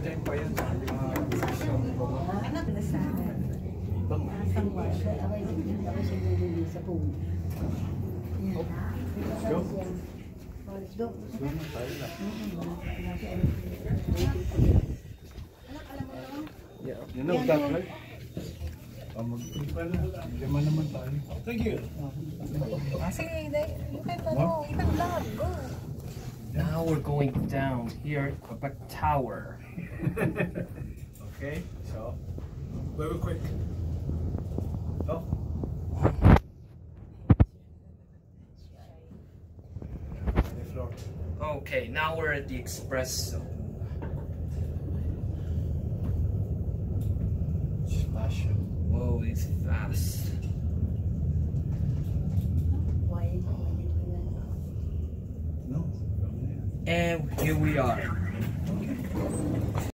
time pa yan. Anak na sana. Sangwal. Ako siya nilili sa puno. Let's go. Let's go. Tayo na. Anak, alam mo naman? You know that, right? Mag-lima naman tayo. Thank you. Sige, you can go. You can vlog. Go. Now we're going down here at Quebec Tower. Okay, so very quick. Oh. Okay, now we're at the express zone. Splash. Whoa, it's fast. Why? No. And here we are.